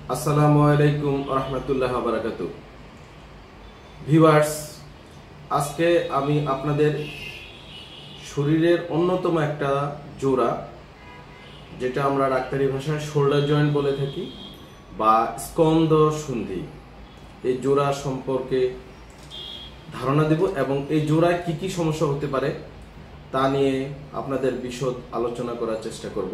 আসসালামু আলাইকুম রহমতুল্লাহ বারাকাতু। ভিউয়ার্স, আজকে আমি আপনাদের শরীরের অন্যতম একটা জোড়া, যেটা আমরা ডাক্তারি ভাষায় শোল্ডার জয়েন্ট বলে থাকি বা স্কন্ধ সন্ধি, এই জোড়া সম্পর্কে ধারণা দেব এবং এই জোড়ায় কি কি সমস্যা হতে পারে তা নিয়ে আপনাদের বিশদ আলোচনা করার চেষ্টা করব।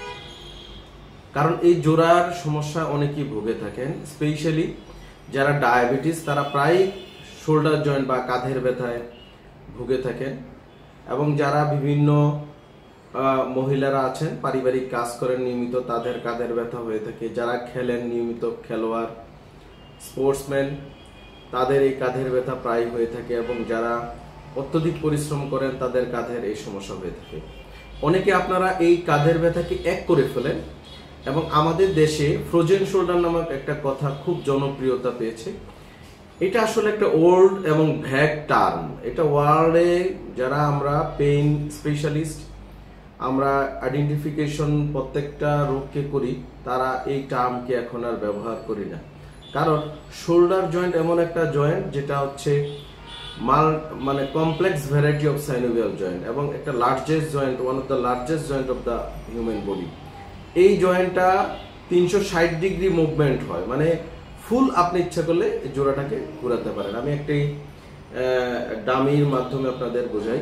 কারণ এই জোড়ার সমস্যা অনেকেই ভুগে থাকেন, স্পেশালি যারা ডায়াবেটিস তারা প্রায় শোল্ডার জয়েন্ট বা কাঁধের ব্যথায় ভুগে থাকেন, এবং যারা বিভিন্ন মহিলারা আছেন পারিবারিক কাজ করেন নিয়মিত, তাদের কাঁধের ব্যথা হয়ে থাকে। যারা খেলেন নিয়মিত, খেলোয়াড় স্পোর্টসম্যান, তাদের এই কাঁধের ব্যথা প্রায় হয়ে থাকে, এবং যারা অত্যধিক পরিশ্রম করেন তাদের কাঁধের এই সমস্যা হয়ে থাকে। অনেকে আপনারা এই কাঁধের ব্যথাকে এক করে ফেলেন, এবং আমাদের দেশে ফ্রোজেন শোল্ডার নামক একটা কথা খুব জনপ্রিয়তা পেয়েছে। এটা আসলে একটা ওল্ড এবং ভ্যাগ টার্ম। এটা ওয়ার্ল্ডে যারা আমরা পেইন স্পেশালিস্ট, আমরা আইডেন্টিফিকেশন প্রত্যেকটা রোগকে করি, তারা এই টার্মকে এখন আর ব্যবহার করি না। কারণ শোল্ডার জয়েন্ট এমন একটা জয়েন্ট যেটা হচ্ছে মানে complex variety of synovial joint, এবং একটা largest joint, one of the largest joint of the human body. এই জয়েন্টটা 360 ডিগ্রি মুভমেন্ট হয়, মানে ফুল আপনি ইচ্ছা করলে এই জোড়াটাকে ঘোরাতে পারেন। আমি একটি ডামির মাধ্যমে আপনাদের বোঝাই।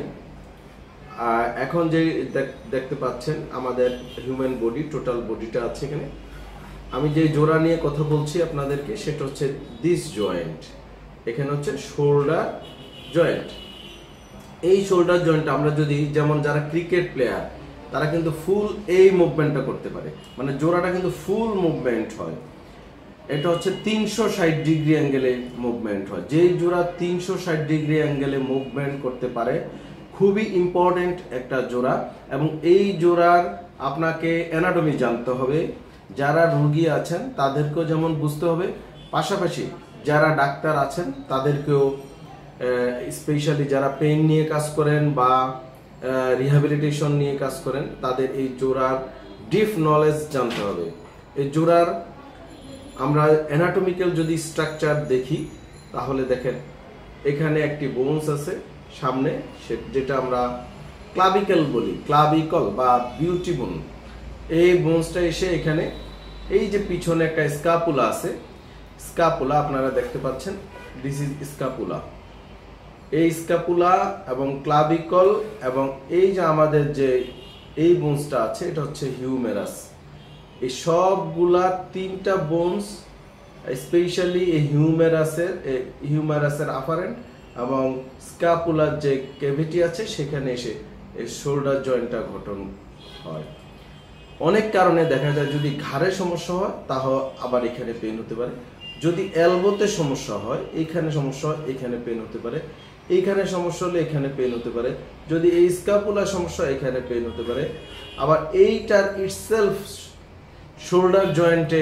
এখন যে দেখতে পাচ্ছেন আমাদের হিউম্যান বডি, টোটাল বডিটা আছে এখানে। আমি যে জোড়া নিয়ে কথা বলছি আপনাদেরকে, সেটা হচ্ছে দিস জয়েন্ট। এখানে হচ্ছে শোল্ডার জয়েন্ট। এই শোল্ডার জয়েন্ট আমরা যদি, যেমন যারা ক্রিকেট প্লেয়ার তারা কিন্তু ফুল এই মুভমেন্টটা করতে পারে, মানে জোড়াটা কিন্তু ফুল মুভমেন্ট হয়। এটা হচ্ছে 360 ডিগ্রি অ্যাঙ্গেলে মুভমেন্ট হয়। যেই জোড়া 360 ডিগ্রি অ্যাঙ্গেলে মুভমেন্ট করতে পারে, খুবই ইম্পর্টেন্ট একটা জোড়া। এবং এই জোড়ার আপনাকে অ্যানাটমি জানতে হবে। যারা রোগী আছেন তাদেরকেও যেমন বুঝতে হবে, পাশাপাশি যারা ডাক্তার আছেন তাদেরকেও, স্পেশালি যারা পেইন নিয়ে কাজ করেন বা রিহ্যাবিলিটেশন নিয়ে কাজ করেন, তাদের এই জোড়ার ডিপ নলেজ জানতে হবে। এই জোড়ার আমরা অ্যানাটমিক্যাল যদি স্ট্রাকচার দেখি, তাহলে দেখেন এখানে একটি বোনস আছে সামনে, যেটা আমরা ক্লাভিকল বলি, ক্লাভিকল বা বিউটি বোন। এই বোনসটা এসে এখানে, এই যে পিছনে একটা স্কাপুলা আছে, স্কাপুলা আপনারা দেখতে পাচ্ছেন, দিস ইজ স্কাপুলা। এই স্কাপুলা এবং ক্লাভিকল এবং এই যে আমাদের যে এই বোনসটা আছে, এটা হচ্ছে হিউমেরাস। এই সবগুলা তিনটা বোনস, স্পেশালি এই হিউমেরাসের আফারেন্ট এবং স্কাপুলার যে ক্যাভিটি আছে, সেখানে এসে এই শোল্ডার জয়েন্টটা গঠন হয়। অনেক কারণে দেখা যায়, যদি ঘাড়ে সমস্যা হয় তাহলে আবার এখানে পেন হতে পারে। যদি এলবোতে সমস্যা হয়, এইখানে সমস্যা হয়, এখানে পেন হতে পারে। এইখানে সমস্যা হলে এখানে পেন হতে পারে। যদি এই স্কাপুলার সমস্যা, এখানে পেন হতে পারে। আবার এইটার ইটসেলফ শোল্ডার জয়েন্টে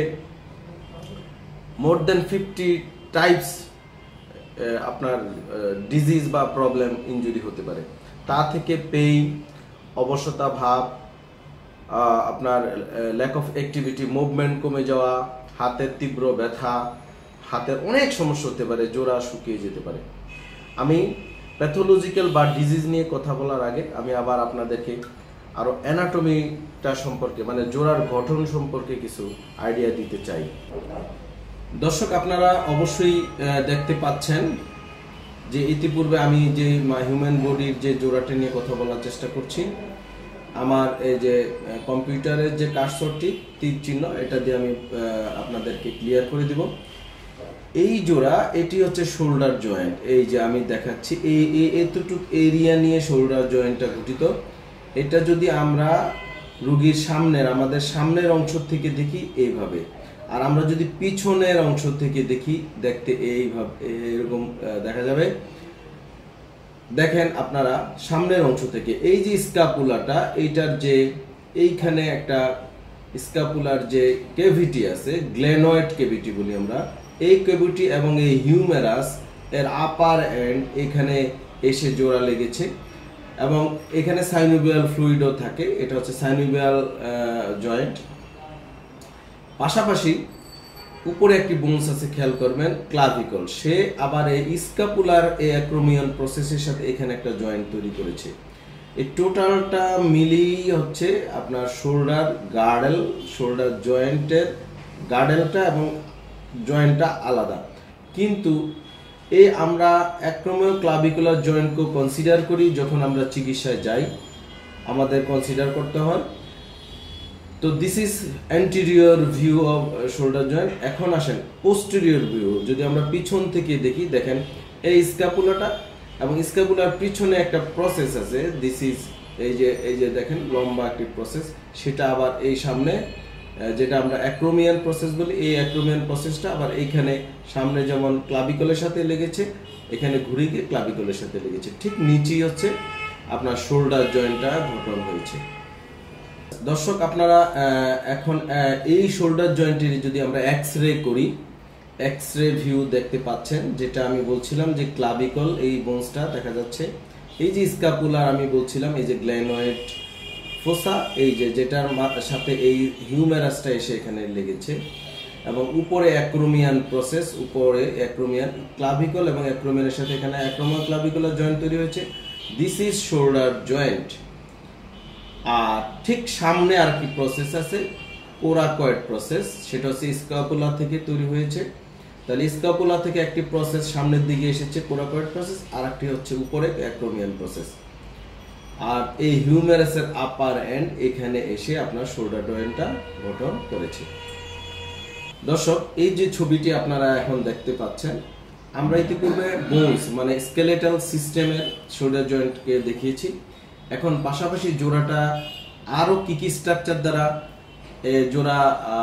মোর দেন 50 টাইপস আপনার ডিজিজ বা প্রবলেম, ইনজুরি হতে পারে। তা থেকে পেইন, অবসতা ভাব, আপনার ল্যাক অফ অ্যাক্টিভিটি, মুভমেন্ট কমে যাওয়া, হাতের তীব্র ব্যথা, হাতের অনেক সমস্যা হতে পারে, জোড়া শুকিয়ে যেতে পারে। আমি প্যাথোলজিক্যাল বা ডিজিজ নিয়ে কথা বলার আগে আমি আবার আপনাদেরকে আরো অ্যানাটমিটা সম্পর্কে, মানে জোড়ার গঠন সম্পর্কে কিছু আইডিয়া দিতে চাই। দর্শক, আপনারা অবশ্যই দেখতে পাচ্ছেন যে ইতিপূর্বে আমি যে হিউম্যান বডির যে জোড়াটা নিয়ে কথা বলার চেষ্টা করছি, আমার এই যে কম্পিউটারের যে কার্সরটি তীর চিহ্ন, এটা দিয়ে আমি আপনাদেরকে ক্লিয়ার করে দিব। এই জোড়া, এটি হচ্ছে শোল্ডার জয়েন্ট। এই যে আমি দেখাচ্ছি, এতটুকু এরিয়া নিয়ে শোল্ডার জয়েন্টটা গঠিত। এটা যদি আমরা রোগীর সামনের, আমাদের সামনের অংশ থেকে দেখি এইভাবে, আর আমরা যদি পিছনের অংশ থেকে দেখি, দেখতে এইভাবে এরকম দেখা যাবে। দেখেন আপনারা সামনের অংশ থেকে, এই যে স্কাপুলাটা, এইটার যে এইখানে একটা স্কাপুলার যে ক্যাভিটি আছে, গ্লেনয়েড ক্যাভিটি বলি আমরা, এই ক্যাভিটি এবং এই হিউমেরাস এর আপার এন্ড এখানে এসে জোড়া লেগেছে, এবং এখানে সাইনোভিয়াল ফ্লুইডও থাকে। এটা হচ্ছে সাইনোভিয়াল জয়েন্ট। পাশাপাশি উপরে একটি বোনস আছে, খেয়াল করবেন, ক্লাভিকল। সে আবার এই স্ক্যাপুলার এই অ্যাক্রোমিয়ান প্রসেসের সাথে এখানে একটা জয়েন্ট তৈরি করেছে। এই টোটালটা মিলিয়ে হচ্ছে আপনার শোল্ডার গার্ডেল, শোল্ডার জয়েন্টের গার্ডেলটা এবং জয়েন্টটা আলাদা। কিন্তু এই আমরা অ্যাক্রোমিও ক্লাভিকুলার জয়েন্টকে কনসিডার করি যখন আমরা চিকিৎসায় যাই, আমাদের কনসিডার করতে হয়। তো this is anterior view of shoulder joint. এখন আসেন পোস্টেরিয়র ভিউ, যদি আমরা পিছন থেকে দেখি, দেখেন এই স্ক্যাপুলাটা এবং স্ক্যাপুলার পিছনে একটা প্রসেস আছে, দিস ইজ এই যে দেখেন লম্বা একটি প্রসেস, সেটা আবার এই সামনে যেটা আমরা অ্যাক্রোমিয়ান প্রসেস বলি, এই অ্যাক্রোমিয়ান প্রসেসটা আবার এইখানে সামনে যেমন ক্লাভিকলের সাথে লেগেছে, এখানে ঘুরে গিয়ে ক্লাভিকলের সাথে লেগেছে, ঠিক নিচেই হচ্ছে আপনার শোল্ডার জয়েন্টটা গঠন হয়েছে। দর্শক আপনারা এখন এই শোল্ডার জয়েন্টের যদি আমরা এক্স-রে করি, এক্স-রে ভিউ দেখতে পাচ্ছেন, যেটা আমি বলছিলাম যে ক্লাভিকল এই বোনসটা দেখা যাচ্ছে, এই যে স্ক্যাপুলার আমি বলছিলাম, এই যে গ্ল্যানোয়েড ফোসা, এই যে যেটার সাথে এই হিউমেরাসটা এসে এখানে লেগেছে, এবং উপরে অ্যাক্রোমিয়ান প্রসেস, উপরে অ্যাক্রোমিয়ান ক্লাভিকল এবং অ্যাক্রোমিয়ানের সাথে এখানে অ্যাক্রোমিয়ান ক্লাভিকুলার জয়েন্ট তৈরি হয়েছে। This is shoulder joint. আর ঠিক সামনে আর কি প্রসেস আছে, কোরাকয়েড প্রসেস, সেটা হচ্ছে স্ক্যাপুলা থেকে তৈরি হয়েছে। তাহলে স্ক্যাপুলা থেকে একটি প্রসেস সামনের দিকে এসেছে, কোরাকয়েড প্রসেস, আর একটি হচ্ছে উপরে অ্যাক্রোমিয়ান প্রসেস। আর এই হিউমেরাসের আপার এন্ড এখানে এসে আপনার শোল্ডার জয়েন্টটা গঠন করেছে। দর্শক এই যে ছবিটি আপনারা এখন দেখতে পাচ্ছেন, আমরা ইতিপূর্বে বোনস মানে স্কেলেটাল সিস্টেমের শোল্ডার জয়েন্টকে দেখিয়েছি। এখন পাশাপাশি জোড়াটা আরো কি কি স্ট্রাকচার দ্বারা জোড়া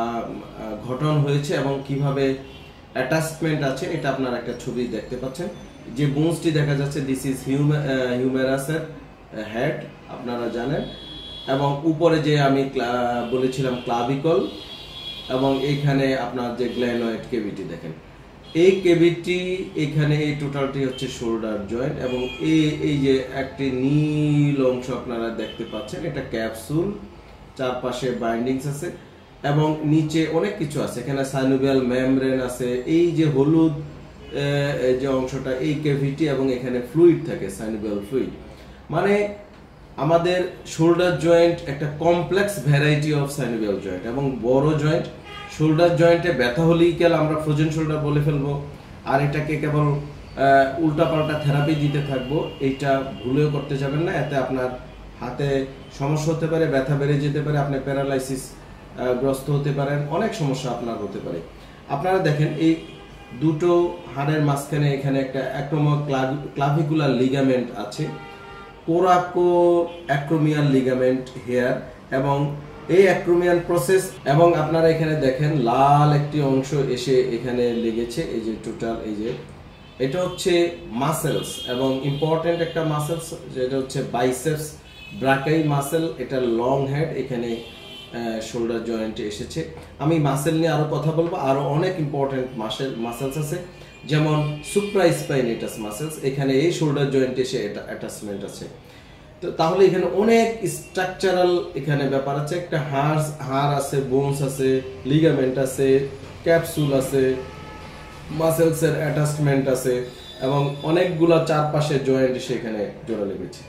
গঠন হয়েছে এবং কিভাবে অ্যাটাচমেন্ট আছে, এটা আপনারা একটা ছবি দেখতে পাচ্ছেন। যে বোনসটি দেখা যাচ্ছে, দিস ইজ হিউমেরাসের হেড, আপনারা জানেন, এবং উপরে যে আমি বলেছিলাম ক্লাভিকল, এবং এইখানে আপনার যে গ্ল্যানোয়েড কেভিটি দেখেন, এই কেভিটি এখানে এই টোটালটি হচ্ছে শোল্ডার জয়েন্ট। এবং এই যে একটি নীল অংশ আপনারা দেখতে পাচ্ছেন, এটা ক্যাপসুল, চারপাশে বাইন্ডিংস আছে এবং নিচে অনেক কিছু আছে, এখানে সাইনোভিয়াল মেমব্রেন আছে, এই যে হলুদ যে অংশটা এই কেভিটি, এবং এখানে ফ্লুইড থাকে, সাইনোভিয়াল ফ্লুইড। মানে আমাদের শোল্ডার জয়েন্ট একটা complex variety of synovial joint এবং বড় জয়েন্ট। শোল্ডার জয়েন্টে ব্যথা হলেই কেন আমরা ফ্রোজেন শোল্ডার বলে ফেলবো, আর এটাকে কেবল উল্টাপাল্টা থেরাপি দিতে থাকবো, এইটা ভুলেও করতে যাবেন না। এতে আপনার হাতে সমস্যা হতে পারে, ব্যথা বেড়ে যেতে পারে, আপনি প্যারালাইসিস গ্রস্ত হতে পারেন, অনেক সমস্যা আপনার হতে পারে। আপনারা দেখেন এই দুটো হাড়ের মাঝখানে এখানে একটা অ্যাক্রোমো ক্লাভিকুলার লিগামেন্ট আছে, কোরাকো অ্যাক্রোমিয়াল লিগামেন্ট হেয়ার, এবং এই অ্যাক্রোমিয়াল প্রসেস, এবং আপনারা এখানে দেখেন লাল একটি অংশ এসে এখানে লেগেছে, এই যে টোটাল, এই যে এটা হচ্ছে মাসেলস, এবং ইম্পর্টেন্ট একটা মাসেলস যেটা হচ্ছে বাইসেপস ব্রাকাই মাসেল, এটা লং হেড এখানে শোল্ডার জয়েন্টে এসেছে। আমি মাসেল নিয়ে আরো কথা বলবো, আরো অনেক ইম্পর্টেন্ট মাসেলস আছে, যেমন সুপ্রাস্পাইনেটাস মাসেলস, এখানে এই শোল্ডার জয়েন্টে এসে এটা অ্যাটাচমেন্ট আছে। তো তাহলে এখানে অনেক স্ট্রাকচারাল এখানে ব্যাপার আছে, একটা হাড় আছে, বোনস আছে, লিগামেন্ট আছে, ক্যাপসুল আছে, মাসেলসের অ্যাটাচমেন্ট আছে, এবং অনেকগুলো চারপাশে জয়েন্ট সেখানে জোড়া লেগেছে।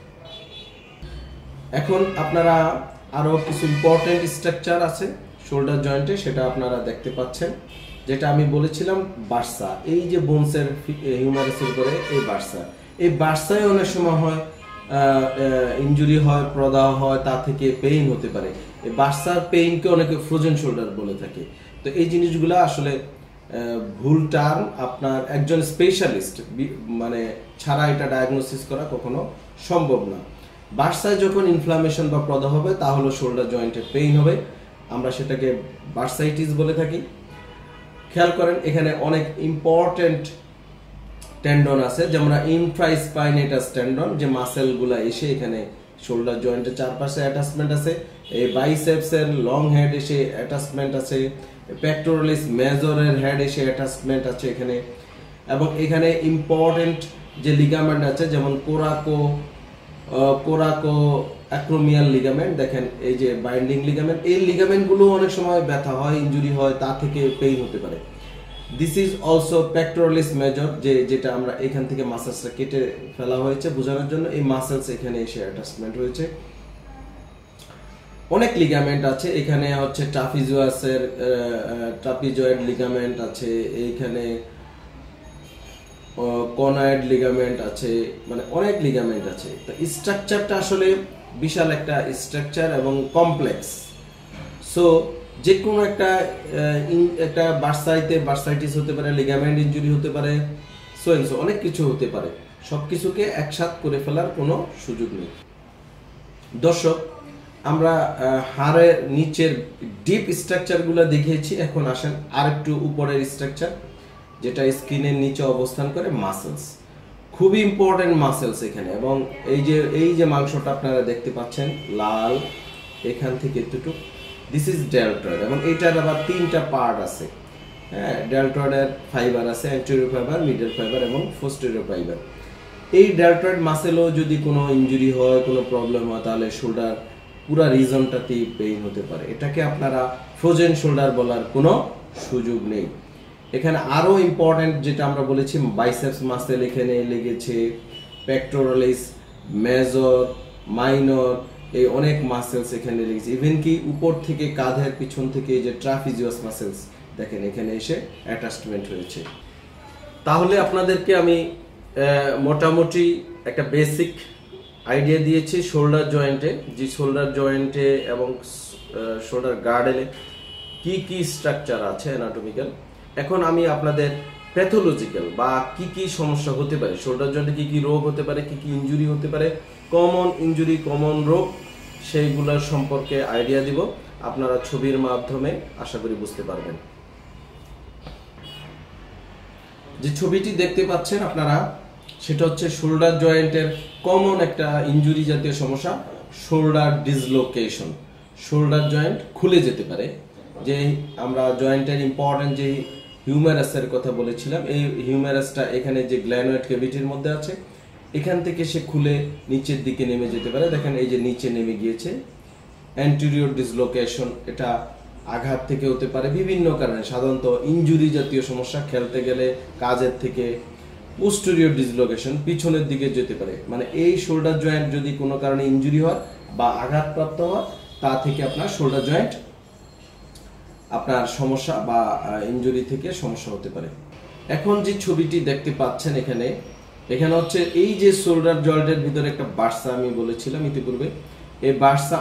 এখন আপনারা আরো কিছু ইম্পর্টেন্ট স্ট্রাকচার আছে শোল্ডার জয়েন্টে, সেটা আপনারা দেখতে পাচ্ছেন, যেটা আমি বলেছিলাম বার্সা, এই যে বোনসের হিউমারাসের উপরে এই বার্সায় অনেক সময় হয় ইনজুরি হয়, প্রদাহ হয়, তা থেকে পেইন হতে পারে। এই বার্সার পেইনকে অনেকে ফ্রোজেন শোল্ডার বলে থাকে। তো এই জিনিসগুলো আসলে ভুল টার্ম, আপনার একজন স্পেশালিস্ট মানে ছাড়া এটা ডায়াগনোসিস করা কখনো সম্ভব না। বার্সায় যখন ইনফ্লামেশন বা প্রদাহ হবে তাহলে শোল্ডার জয়েন্টে পেইন হবে, আমরা সেটাকে বার্সাইটিস বলে থাকি। খেয়াল করেন এখানে অনেক ইম্পর্টেন্ট টেন্ডন আছে, যেমন ইনফ্রাস্পাইনেটাস টেন্ডন, যে মাসেলগুলা এসে এখানে শোল্ডার জয়েন্টের চারপাশে অ্যাটাচমেন্ট আছে, এই বাইসেপসের লং হেড এসে অ্যাটাচমেন্ট আছে, পেক্টোরালিস মেজরের হেড এসে অ্যাটাচমেন্ট আছে এখানে, এবং এখানে ইম্পর্টেন্ট যে লিগামেন্ট আছে যেমন কোরাকো অ্যাক্রোমিয়াল লিগামেন্ট, দেখেন এই যে বাইন্ডিং লিগামেন্ট, এই লিগামেন্টগুলো অনেক সময় ব্যথা হয়, ইনজুরি হয়, তা থেকে পেইন হতে পারে। This is also pectoralis major, যেটা আমরা এখান থেকে মাসেলসটা কেটে ফেলা হয়েছে বোঝানোর জন্য, এই মাসেলস এখানে এসে অ্যাটাচমেন্ট হয়েছে। অনেক লিগামেন্ট আছে এখানে, হচ্ছে ট্রাপিজুয়াসের ট্রাপিজয়েড লিগামেন্ট আছে, এইখানে কনয়েড লিগামেন্ট আছে, মানে অনেক লিগামেন্ট আছে। তো স্ট্রাকচারটা আসলে বিশাল একটা স্ট্রাকচার এবং কমপ্লেক্স। সো যে কোনো একটা বার্সাইটিস হতে পারে, লিগামেন্ট ইনজুরি হতে পারে, সো অনেক কিছু হতে পারে। সব কিছুকে একসাথ করে ফেলার কোনো সুযোগ নেই। দর্শক, আমরা হাড়ের নিচের ডিপ স্ট্রাকচারগুলো দেখিয়েছি, এখন আসেন আরেকটু উপরের স্ট্রাকচার, যেটা স্কিনের নিচে অবস্থান করে, মাসেলস। খুবই ইম্পর্টেন্ট মাসেলস এখানে। এবং এই যে মাংসটা আপনারা দেখতে পাচ্ছেন লাল, এখান থেকে এতটুকু, দিস ইজ ডেলটয়েড। এবং এইটার আবার 3টা পার্ট আছে। হ্যাঁ, ডেলটয়েডের ফাইবার আছে, অ্যান্টেরিয়র ফাইবার, মিডল ফাইবার এবং পোস্টেরিয়র ফাইবার। এই ডেলটয়েড মাসেলও যদি কোনো ইনজুরি হয়, কোনো প্রবলেম হয়, তাহলে শোল্ডার পুরা রিজনটাতেই পেইন হতে পারে। এটাকে আপনারা ফ্রোজেন শোল্ডার বলার কোনো সুযোগ নেই। এখানে আরো ইম্পর্টেন্ট যেটা আমরা বলেছি, বাইসেপস মাসেল এখানে লেগেছে, পেক্টোরালিস মেজর, মাইনর, এই অনেক মাসেলস এখানে লেগেছে। ইভেন কি উপর থেকে কাঁধের পিছন থেকে যে ট্রাপিজিয়াস মাসেলস দেখেন এখানে এসে অ্যাটাচমেন্ট হয়েছে। তাহলে আপনাদেরকে আমি মোটামুটি একটা বেসিক আইডিয়া দিয়েছি শোল্ডার জয়েন্টে, যে শোল্ডার জয়েন্টে এবং শোল্ডার গার্ডেলে কি স্ট্রাকচার আছে অ্যানাটমিক্যাল। এখন আমি আপনাদের প্যাথোলজিক্যাল বা কি সমস্যা হতে পারে, শোল্ডার জয়েন্টে কি রোগ হতে পারে, কি ইনজুরি হতে পারে, কমন ইনজুরি, কমন রোগ, সেইগুলোর সম্পর্কে আইডিয়া দিব। আপনারা ছবির মাধ্যমে আশা করি বুঝতে পারবেন। যে ছবিটি দেখতে পাচ্ছেন আপনারা, সেটা হচ্ছে শোল্ডার জয়েন্টের কমন একটা ইনজুরি জাতীয় সমস্যা, শোল্ডার ডিসলোকেশন। শোল্ডার জয়েন্ট খুলে যেতে পারে। যে আমরা জয়েন্টের ইম্পর্টেন্ট যে হিউমেরাসের কথা বলেছিলাম, এই হিউমেরাসটা এখানে যে গ্ল্যানোয়েড ক্যাভিটির মধ্যে আছে, এখান থেকে সে খুলে নিচের দিকে নেমে যেতে পারে। দেখেন এই যে নিচে নেমে গিয়েছে, অ্যান্টেরিয়র ডিসলোকেশন। এটা আঘাত থেকে হতে পারে, বিভিন্ন কারণে, সাধারণত ইনজুরি জাতীয় সমস্যা, খেলতে গেলে, কাজের থেকে। পোস্টেরিয়র ডিসলোকেশন, পিছনের দিকে যেতে পারে। মানে এই শোল্ডার জয়েন্ট যদি কোনো কারণে ইনজুরি হয় বা আঘাতপ্রাপ্ত হয়, তা থেকে আপনার শোল্ডার জয়েন্ট আপনার সমস্যা বা ইনজুরি থেকে সমস্যা হতে পারে। এখন যে ছবিটি দেখতে পাচ্ছেন এখানে হচ্ছে এই যে শোল্ডার জয়েন্টের ভিতরে একটা বার্সা, আমি বলেছিলাম ইতিপূর্বে, এই বার্সা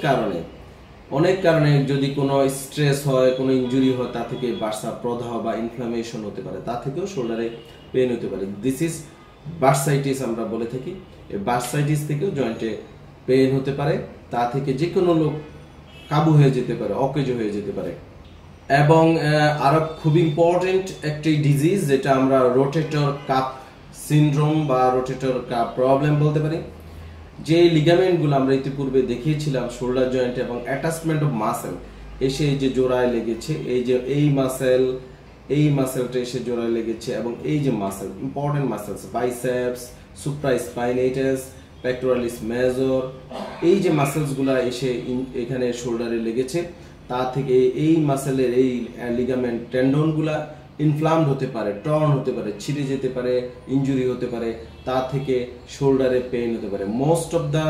অনেক কারণে যদি কোনো স্ট্রেস হয়, কোনো ইনজুরি হয়, তা থেকে বার্সা প্রদাহ বা ইনফ্লামেশন হতে পারে, তা থেকেও শোল্ডারে পেন হতে পারে। দিস ইজ বার্সাইটিস আমরা বলে থাকি। এই বার্সাইটিস থেকেও জয়েন্টে পেন হতে পারে, তা থেকে যে কোনো লোক কাবু হয়ে যেতে পারে, অকেজো হয়ে যেতে পারে। এবং আরো খুব ইম্পর্টেন্ট একটি ডিজিজ, যেটা আমরা রোটেটর কাপ সিনড্রোম বা রোটেটর কাপ প্রবলেম বলতে পারি। যে লিগামেন্টগুলো আমরা ইতিপূর্বে দেখিয়েছিলাম শোল্ডার জয়েন্ট এবং অ্যাটাচমেন্ট অফ মাসেল এসে যে জোড়ায় লেগেছে, এই যে এই মাসেলটা এসে জোড়ায় লেগেছে, এবং এই যে muscle, important muscles, biceps, supraspinatus, pectoralis major, এই যে মাসেলসগুলা এসে এখানে শোল্ডারে লেগেছে, তা থেকে এই মাসেলের এই লিগামেন্ট টেন্ডনগুলা ইনফ্লামড হতে পারে, টর্ন হতে পারে, ছিঁড়ে যেতে পারে, ইনজুরি হতে পারে, তা থেকে শোল্ডারে পেইন হতে পারে। মোস্ট অফ দ্য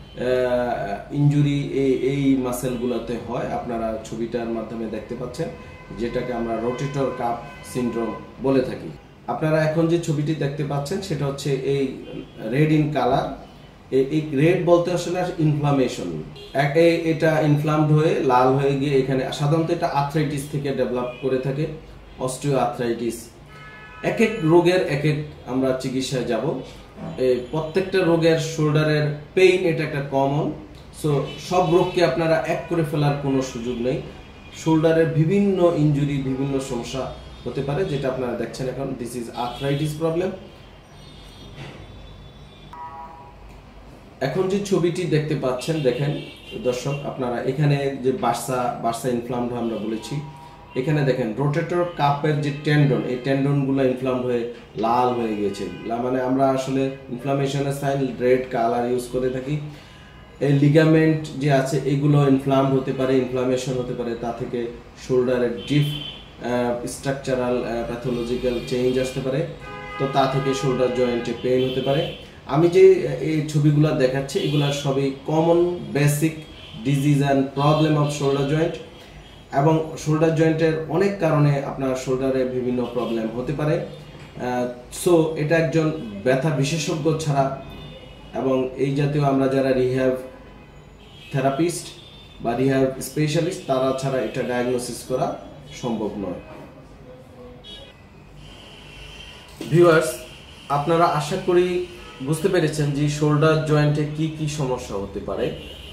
ইনজুরি এই মাসেলগুলোতে হয়। আপনারা ছবিটার মাধ্যমে দেখতে পাচ্ছেন, যেটাকে আমরা রোটেটর কাপ সিনড্রোম বলে থাকি। আপনারা এখন যে ছবিটি দেখতে পাচ্ছেন সেটা হচ্ছে এই রেড ইন কালার। এই রেড বলতে আসলে ইনফ্লামেশন, এটা ইনফ্লামড হয়ে লাল হয়ে গিয়ে এখানে, সাধারণত এটা আর্থ্রাইটিস থেকে ডেভেলপ করে থাকে, অস্টিও আর্থ্রাইটিস। এক এক রোগের এক এক আমরা চিকিৎসায় যাব। প্রত্যেকটা রোগের শোল্ডারের পেইন এটা একটা কমন। সো সব রোগকে আপনারা এক করে ফেলার কোনো সুযোগ নেই। শোল্ডারের বিভিন্ন ইনজুরি, বিভিন্ন সমস্যা হতে পারে, যেটা আপনারা দেখছেন এখন। This is arthritis problem. এখন যে ছবিটি দেখতে পাচ্ছেন, দেখেন দর্শক আপনারা, এখানে যে বার্সা ইনফ্লামড আমরা বলেছি, এখানে দেখেন রোটেটর কাপের যে টেন্ডন, এই টেন্ডনগুলো ইনফ্লামড হয়ে লাল হয়ে গেছে। মানে আমরা আসলে ইনফ্লামেশনের সাইন রেড কালার ইউজ করে থাকি। এই লিগামেন্ট যে আছে এগুলো ইনফ্লাম হতে পারে, ইনফ্লামেশন হতে পারে, তা থেকে শোল্ডারের ডিপ স্ট্রাকচারাল প্যাথোলজিক্যাল চেঞ্জ আসতে পারে, তো তা থেকে শোল্ডার জয়েন্টে পেইন হতে পারে। আমি যে এই ছবিগুলো দেখাচ্ছি এগুলো সবই common basic disease and problem of shoulder joint, এবং শোল্ডার জয়েন্টের অনেক কারণে আপনার শোল্ডারে বিভিন্ন প্রবলেম হতে পারে। সো এটা একজন ব্যথা বিশেষজ্ঞ ছাড়া এবং এই জাতীয় আমরা যারা রিহ্যাব থেরাপিস্ট বা রিহ্যাব স্পেশালিস্ট তারা ছাড়া এটা ডায়াগনোসিস করা সম্ভব নয়। ভিউয়ার্স, আপনারা আশা করি বুঝতে পেরেছেন যে শোল্ডার জয়েন্টে কি কি সমস্যা হতে পারে।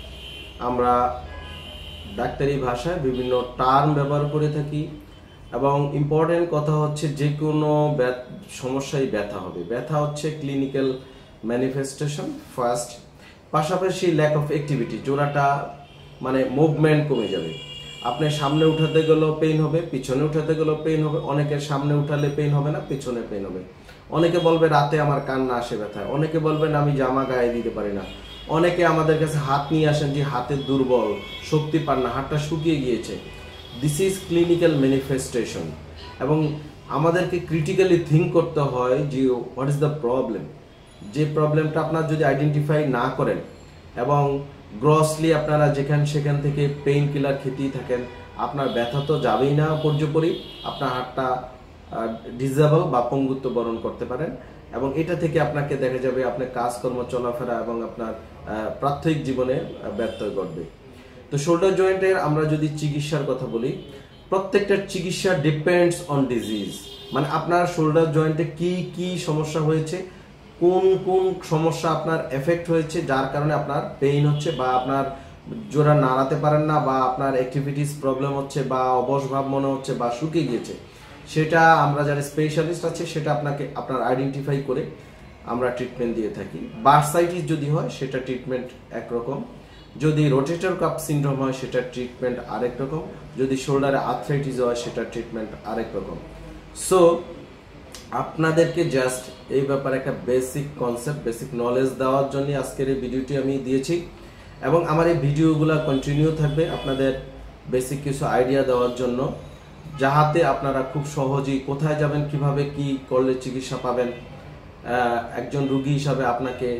আমরা ডাক্তারি ভাষায় বিভিন্ন টার্ম ব্যবহার করে থাকি, এবং ইম্পর্টেন্ট কথা হচ্ছে যে কোনো সমস্যায় ব্যথা হবে। ব্যথা হচ্ছে ক্লিনিক্যাল ম্যানিফেস্টেশন ফার্স্ট, পাশাপাশি ল্যাক অফ অ্যাক্টিভিটি, জোড়াটা মানে মুভমেন্ট কমে যাবে। আপনি সামনে উঠাতে গেলেও পেইন হবে, পিছনে উঠাতে গেলেও পেইন হবে। অনেকের সামনে উঠালে পেইন হবে না, পিছনে পেইন হবে। অনেকে বলবে রাতে আমার কান্না আসে ব্যথায়, অনেকে বলবেন আমি জামা গায়ে দিতে পারি না, অনেকে আমাদের কাছে হাত নিয়ে আসেন যে হাতের দুর্বল, শক্তি পান না, হাতটা শুকিয়ে গিয়েছে। দিস ইজ ক্লিনিক্যাল ম্যানিফেস্টেশন, এবং আমাদেরকে ক্রিটিক্যালি থিঙ্ক করতে হয় যে হোয়াট ইজ দ্য প্রবলেম। যে প্রবলেমটা আপনার যদি আইডেন্টিফাই না করেন এবং গ্রসলি আপনারা সেখান থেকে পেইন কিলার খেতেই থাকেন, আপনার ব্যথা তো যাবেই না পর্যপরি, আপনার হাতটা ডিসেবল বা পঙ্গুত্ব বরণ করতে পারেন, এবং এটা থেকে আপনাকে দেখা যাবে আপনার কাজকর্ম চলাফেরা এবং আপনার প্রাত্যহিক জীবনে ব্যত্যয় ঘটবে। তো শোল্ডার জয়েন্টের আমরা যদি চিকিৎসার কথা বলি, প্রত্যেকটার চিকিৎসা ডিপেন্ডস অন ডিজিজ, মানে আপনার শোল্ডার জয়েন্টে কি কি সমস্যা হয়েছে, কোন কোন সমস্যা আপনার এফেক্ট হয়েছে যার কারণে আপনার পেইন হচ্ছে, বা আপনার জোড়া নাড়াতে পারেন না, বা আপনার অ্যাক্টিভিটিস প্রবলেম হচ্ছে, বা অবশ ভাব মনে হচ্ছে, বা শুকিয়ে গিয়েছে, সেটা আমরা যারা স্পেশালিস্ট আছে সেটা আপনার আইডেন্টিফাই করে আমরা ট্রিটমেন্ট দিয়ে থাকি। বার্সাইটিস যদি হয় সেটা ট্রিটমেন্ট একরকম, যদি রোটেটর কাপ সিনড্রোম হয় সেটা ট্রিটমেন্ট আরেক রকম, যদি শোল্ডারে আর্থ্রাইটিস হয় সেটা ট্রিটমেন্ট আরেক রকম। সো আপনাদেরকে জাস্ট এই ব্যাপারে একটা বেসিক কনসেপ্ট, বেসিক নলেজ দেওয়ার জন্য আজকের এই ভিডিওটি আমি দিয়েছি, এবং আমার এই ভিডিওগুলো কন্টিনিউ থাকবে আপনাদের বেসিক কিছু আইডিয়া দেওয়ার জন্য, যাহাতে আপনারা খুব সহজেই কোথায় যাবেন, কিভাবে কি করলে চিকিৎসা পাবেন, একজন রোগী হিসাবে আপনাকে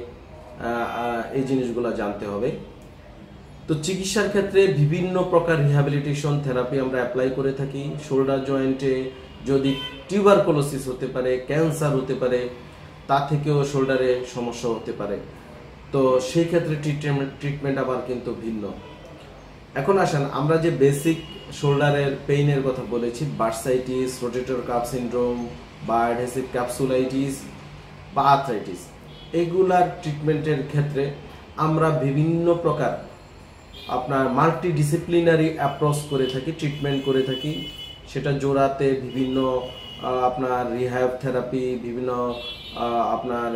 এই জিনিসগুলো জানতে হবে। তো চিকিৎসার ক্ষেত্রে বিভিন্ন প্রকার রিহ্যাবিলিটেশন থেরাপি আমরা অ্যাপ্লাই করে থাকি। শোল্ডার জয়েন্টে যদি টিউবারকুলোসিস হতে পারে, ক্যান্সার হতে পারে, তা থেকেও শোল্ডারে সমস্যা হতে পারে, তো সেই ক্ষেত্রে ট্রিটমেন্ট আবার কিন্তু ভিন্ন। এখন আসেন আমরা যে বেসিক শোল্ডারের পেইনের কথা বলেছি, বার্সাইটিস, রোটেটর কাপ সিনড্রোম, বা অ্যাডহেসিভ ক্যাপসুলাইটিস বা আর্থ্রাইটিস, এগুলার ট্রিটমেন্টের ক্ষেত্রে আমরা বিভিন্ন প্রকার আপনার মাল্টিডিসিপ্লিনারি অ্যাপ্রোচ করে থাকি, ট্রিটমেন্ট করে থাকি। সেটা জোড়াতে বিভিন্ন আপনার রিহ্যাব থেরাপি, বিভিন্ন আপনার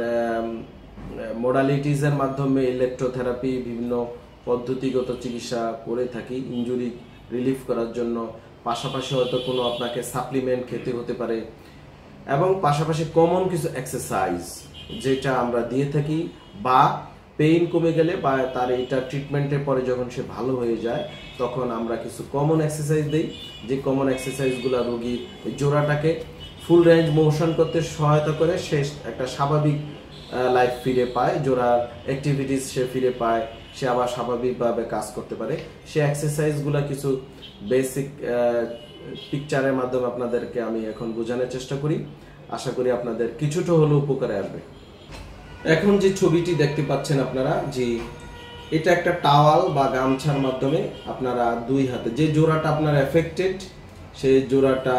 মোডালিটিসের মাধ্যমে ইলেকট্রোথেরাপি, বিভিন্ন পদ্ধতিগত চিকিৎসা করে থাকি ইনজুরি রিলিফ করার জন্য। পাশাপাশি হয়তো কোনো আপনাকে সাপ্লিমেন্ট খেতে হতে পারে, এবং পাশাপাশি কমন কিছু এক্সারসাইজ যেটা আমরা দিয়ে থাকি, বা পেইন কমে গেলে বা তার এইটা ট্রিটমেন্টের পরে যখন সে ভালো হয়ে যায় তখন আমরা কিছু কমন এক্সারসাইজ দিই, যে কমন এক্সারসাইজগুলো রোগীর জোড়াটাকে ফুল রেঞ্জ মোশন করতে সহায়তা করে, সে একটা স্বাভাবিক লাইফ ফিরে পায়, জোড়ার অ্যাক্টিভিটিস সে ফিরে পায়, সে আবার স্বাভাবিকভাবে কাজ করতে পারে। সে এক্সারসাইজগুলো কিছু বেসিক পিকচারের মাধ্যমে আপনাদেরকে আমি এখন বোঝানোর চেষ্টা করি, আশা করি আপনাদের কিছুটা হলেও উপকারে আসবে। এখন যে ছবিটি দেখতে পাচ্ছেন আপনারা, যে এটা একটা টাওয়াল বা গামছার মাধ্যমে আপনারা দুই হাতে যে জোড়াটা আপনার এফেক্টেড, সেই জোড়াটা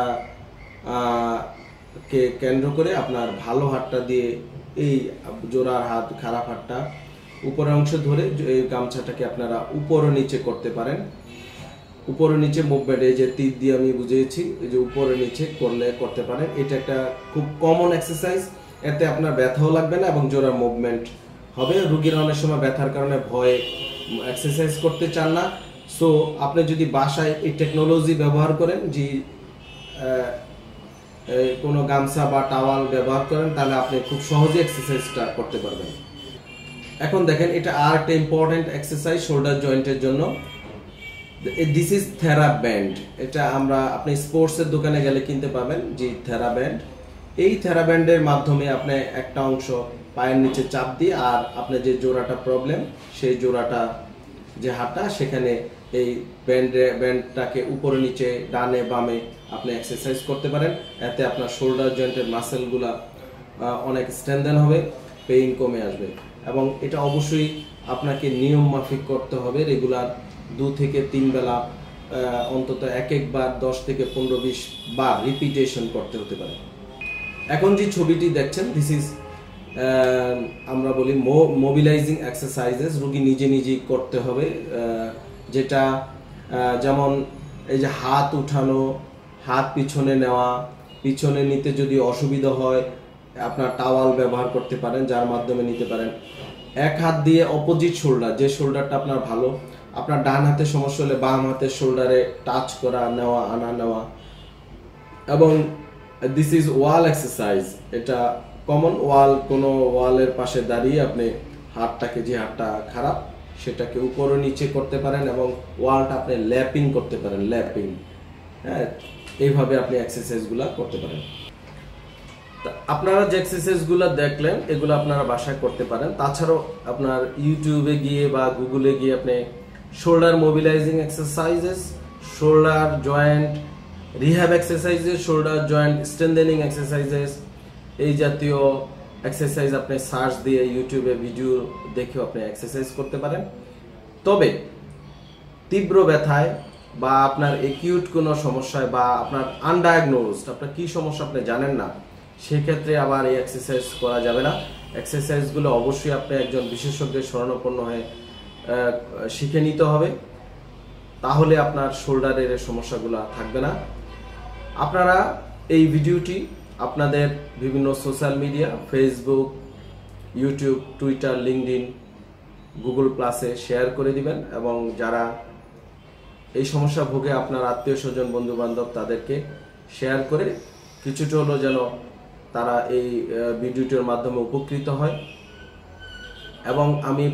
কে কেন্দ্র করে আপনার ভালো হাতটা দিয়ে এই জোড়ার হাত, খারাপ হাতটা উপরের অংশ ধরে এই গামছাটাকে আপনারা উপর নিচে করতে পারেন। উপরে নিচে মুভমেন্ট, এই যে তীর দিয়ে আমি বুঝিয়েছি, এই যে উপরে নিচে করতে পারেন। এটা একটা খুব কমন এক্সারসাইজ, এতে আপনার ব্যথাও লাগবে না এবং জোড়ার মুভমেন্ট হবে। রোগীরা অনেক সময় ব্যথার কারণে ভয়ে এক্সারসাইজ করতে চান না, সো আপনি যদি বাসায় এই টেকনোলজি ব্যবহার করেন, যে কোনো গামছা বা টাওয়াল ব্যবহার করেন, তাহলে আপনি খুব সহজে এক্সারসাইজটা করতে পারবেন। এখন দেখেন এটা আর একটা ইম্পর্টেন্ট এক্সারসাইজ শোল্ডার জয়েন্টের জন্য। This is Theraband. এটা আমরা আপনি স্পোর্টসের দোকানে গেলে কিনতে পাবেন যে থেরাব্যান্ড। এই থেরাব্যান্ডের মাধ্যমে আপনি একটা অংশ পায়ের নিচে চাপ দিয়ে আর আপনার যে জোড়াটা প্রবলেম সেই জোড়াটা যে হাতটা সেখানে এই ব্যান্ডটাকে উপরে নিচে ডানে বামে আপনি এক্সারসাইজ করতে পারেন। এতে আপনার শোল্ডার জয়েন্টের মাসেলগুলা অনেক স্ট্রেনদেন হবে, পেইন কমে আসবে। এবং এটা অবশ্যই আপনাকে নিয়ম মাফিক করতে হবে, রেগুলার 2 থেকে 3 বেলা অন্তত একবার 10 থেকে 15-20 বার রিপিটেশন করতে হতে পারে। এখন যে ছবিটি দেখছেন দিস ইজ আমরা বলি মোবিলাইজিং এক্সারসাইজেস, রোগী নিজে নিজেই করতে হবে। যেটা যেমন এই যে হাত উঠানো, হাত পিছনে নেওয়া, পিছনে নিতে যদি অসুবিধা হয় আপনার টাওয়াল ব্যবহার করতে পারেন, যার মাধ্যমে নিতে পারেন। এক হাত দিয়ে অপোজিট শোল্ডার, যে শোল্ডারটা আপনার ভালো, আপনার ডান হাতে সমস্যা হলে বাম হাতের শোল্ডারে টাচ করা, নেওয়া আনা নেওয়া। এবং দিস ইজ ওয়াল এক্সারসাইজ। এটা কমন ওয়াল, কোনো ওয়ালের পাশে দাঁড়িয়ে আপনি হাতটাকে, যে হাতটা খারাপ সেটাকে উপরে নিচে করতে পারেন এবং ওয়ালটা আপনি ল্যাপিং করতে পারেন, ল্যাপিং। হ্যাঁ, এইভাবে আপনি এক্সারসাইজগুলো করতে পারেন। আপনারা যে এক্সারসাইজগুলো দেখলেন এগুলো আপনারা বাসায় করতে পারেন। তাছাড়াও আপনার ইউটিউবে গিয়ে বা গুগলে গিয়ে আপনি shoulder mobilising exercises, shoulder joint rehab exercises, shoulder joint strengthening exercises, এই জাতীয় এক্সারসাইজ আপনি সার্চ দিয়ে ইউটিউবে ভিডিও দেখেও আপনি এক্সারসাইজ করতে পারেন। তবে তীব্র ব্যথায় বা আপনার একিউট কোনো সমস্যায় বা আপনার আনডায়াগনোজড, আপনার কি সমস্যা আপনি জানেন না, সেক্ষেত্রে আবার এই এক্সারসাইজ করা যাবে না। এক্সারসাইজগুলো অবশ্যই আপনি একজন বিশেষজ্ঞের শরণাপন্ন হয়ে শিখে নিতে হবে, তাহলে আপনার শোল্ডারের সমস্যাগুলো থাকবে না। আপনারা এই ভিডিওটি আপনাদের বিভিন্ন social media, Facebook, YouTube, Twitter, LinkedIn, Google প্লাসে শেয়ার করে দিবেন এবং যারা এই সমস্যা ভোগে আপনার আত্মীয় স্বজন, বন্ধু বান্ধব, তাদেরকে শেয়ার করে কিছুটা হলো যেন তারা এই ভিডিওটির মাধ্যমে উপকৃত হয়। এবং আমি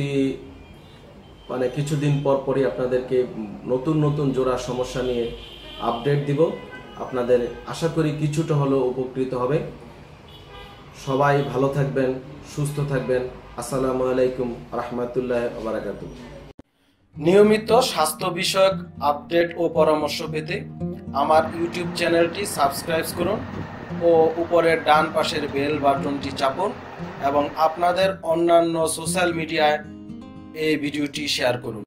কিছুদিন পর পরই আপনাদেরকে নতুন নতুন জোড়া সমস্যা নিয়ে আপডেট দিব। আপনাদের আশা করি কিছুটা হলেও উপকৃত হবে। সবাই ভালো থাকবেন, সুস্থ থাকবেন। আসসালামু আলাইকুম রাহমাতুল্লাহি ওয়া বারাকাতুহু। নিয়মিত স্বাস্থ্য বিষয়ক আপডেট ও পরামর্শ পেতে আমার ইউটিউব চ্যানেলটি সাবস্ক্রাইব করুন ও উপরের ডান পাশের বেল বাটনটি চাপুন এবং আপনাদের অন্যান্য সোশ্যাল মিডিয়ায় এই ভিডিওটি শেয়ার করুন।